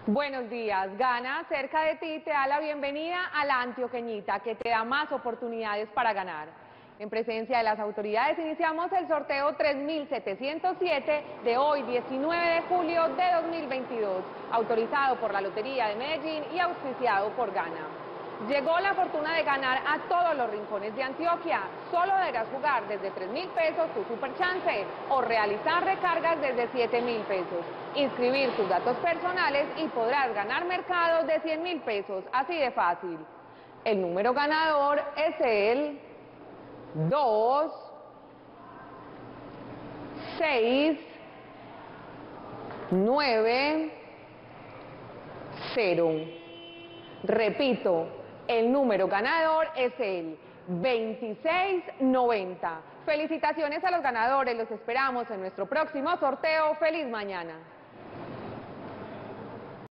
Buenos días. Gana cerca de ti te da la bienvenida a la Antioqueñita, que te da más oportunidades para ganar. En presencia de las autoridades iniciamos el sorteo 3707 de hoy, 19 de julio de 2022, autorizado por la Lotería de Medellín y auspiciado por Gana. Llegó la fortuna de ganar a todos los rincones de Antioquia. Solo deberás jugar desde 3.000 pesos tu super chance o realizar recargas desde 7.000 pesos. Inscribir tus datos personales y podrás ganar mercados de 100.000 pesos, así de fácil. El número ganador es el 2, 6, 9, 0. Repito, el número ganador es el 2690. Felicitaciones a los ganadores, los esperamos en nuestro próximo sorteo. ¡Feliz mañana!